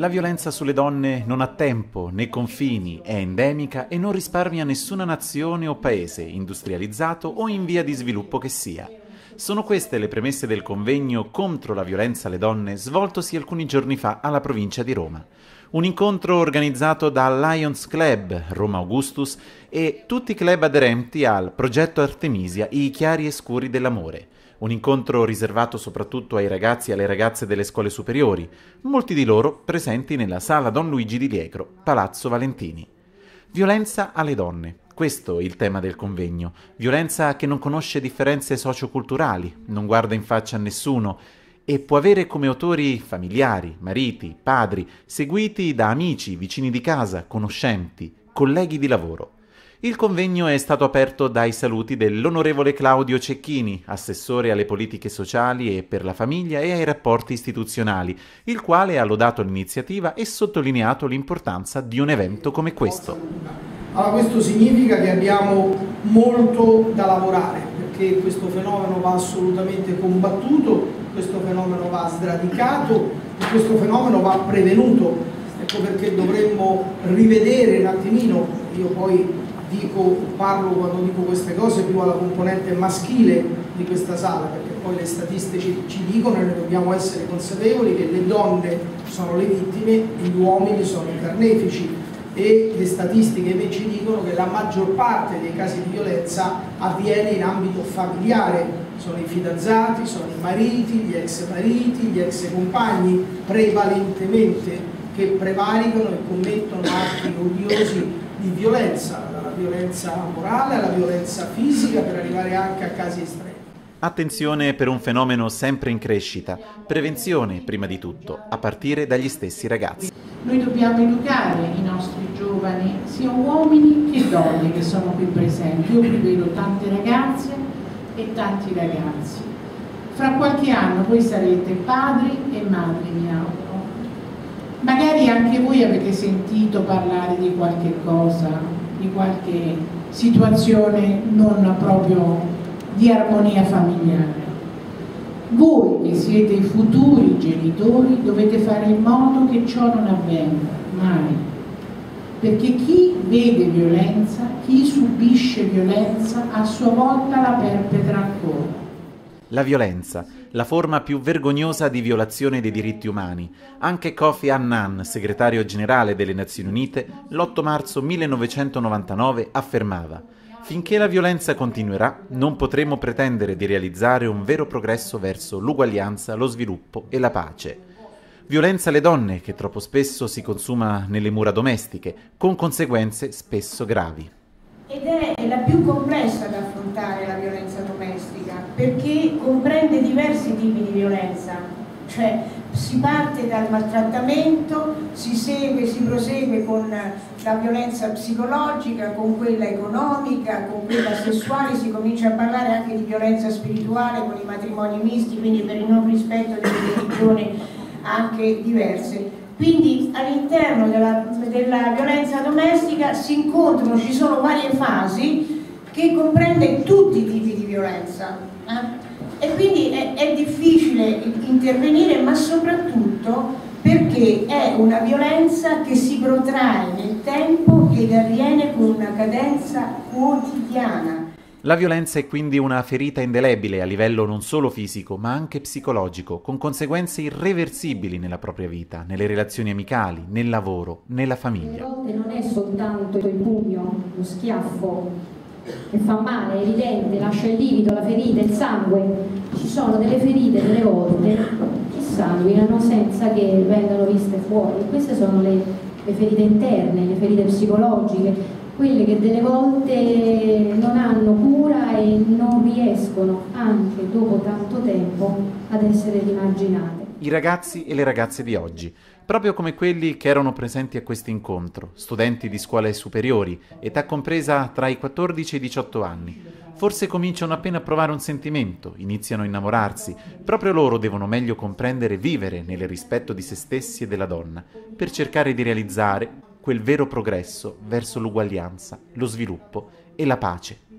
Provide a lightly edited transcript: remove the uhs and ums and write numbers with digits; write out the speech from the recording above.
La violenza sulle donne non ha tempo né confini, è endemica e non risparmia nessuna nazione o paese, industrializzato o in via di sviluppo che sia. Sono queste le premesse del convegno contro la violenza alle donne svoltosi alcuni giorni fa alla provincia di Roma. Un incontro organizzato dal Lions Club Roma Augustus e tutti i club aderenti al progetto Artemisia, i chiari e scuri dell'amore. Un incontro riservato soprattutto ai ragazzi e alle ragazze delle scuole superiori, molti di loro presenti nella sala Don Luigi di Liegro, Palazzo Valentini. Violenza alle donne. Questo è il tema del convegno. Violenza che non conosce differenze socioculturali, non guarda in faccia a nessuno e può avere come autori familiari, mariti, padri, seguiti da amici, vicini di casa, conoscenti, colleghi di lavoro. Il convegno è stato aperto dai saluti dell'onorevole Claudio Cecchini, assessore alle politiche sociali e per la famiglia e ai rapporti istituzionali, il quale ha lodato l'iniziativa e sottolineato l'importanza di un evento come questo. Allora, questo significa che abbiamo molto da lavorare, perché questo fenomeno va assolutamente combattuto, questo fenomeno va sradicato e questo fenomeno va prevenuto. Ecco perché dovremmo rivedere un attimino, io poi parlo quando dico queste cose più alla componente maschile di questa sala, perché poi le statistiche ci dicono e noi dobbiamo essere consapevoli che le donne sono le vittime e gli uomini sono i carnefici, e le statistiche invece ci dicono che la maggior parte dei casi di violenza avviene in ambito familiare, sono i fidanzati, sono i mariti, gli ex mariti, gli ex compagni prevalentemente che prevaricano e commettono atti odiosi di violenza, dalla violenza morale alla violenza fisica per arrivare anche a casi estremi. Attenzione per un fenomeno sempre in crescita, prevenzione prima di tutto, a partire dagli stessi ragazzi. Noi dobbiamo educare i nostri giovani, sia uomini che donne che sono qui presenti. Io qui vedo tante ragazze e tanti ragazzi. Fra qualche anno voi sarete padri e madri, mi auguro. Magari anche voi avete sentito parlare di qualche cosa, di qualche situazione non proprio di armonia familiare. Voi che siete i futuri genitori dovete fare in modo che ciò non avvenga mai, perché chi vede violenza, chi subisce violenza a sua volta la perpetra ancora. La violenza, la forma più vergognosa di violazione dei diritti umani. Anche Kofi Annan, segretario generale delle Nazioni Unite, l'8 marzo 1999 affermava: finché la violenza continuerà, non potremo pretendere di realizzare un vero progresso verso l'uguaglianza, lo sviluppo e la pace. Violenza alle donne che troppo spesso si consuma nelle mura domestiche, con conseguenze spesso gravi. Ed è la più complessa da affrontare la violenza domestica, perché comprende diversi tipi di violenza, cioè si parte dal maltrattamento, si prosegue con la violenza psicologica, con quella economica, con quella sessuale, si comincia a parlare anche di violenza spirituale con i matrimoni misti, quindi per il non rispetto delle religioni anche diverse. Quindi all'interno della violenza domestica si incontrano, ci sono varie fasi che comprende tutti i tipi di violenza. E quindi è difficile intervenire, ma soprattutto perché è una violenza che si protrae nel tempo ed avviene con una cadenza quotidiana. La violenza è quindi una ferita indelebile a livello non solo fisico, ma anche psicologico, con conseguenze irreversibili nella propria vita, nelle relazioni amicali, nel lavoro, nella famiglia. A volte non è soltanto il pugno, lo schiaffo che fa male, è evidente, lascia il livido, la ferita, il sangue. Ci sono delle ferite delle volte che sanguinano senza che vengano viste fuori. Queste sono le ferite interne, le ferite psicologiche, quelle che delle volte non hanno cura e non riescono, anche dopo tanto tempo, ad essere rimarginate. I ragazzi e le ragazze di oggi, proprio come quelli che erano presenti a questo incontro, studenti di scuole superiori, età compresa tra i 14 e i 18 anni. Forse cominciano appena a provare un sentimento, iniziano a innamorarsi, proprio loro devono meglio comprendere e vivere nel rispetto di se stessi e della donna, per cercare di realizzare quel vero progresso verso l'uguaglianza, lo sviluppo e la pace.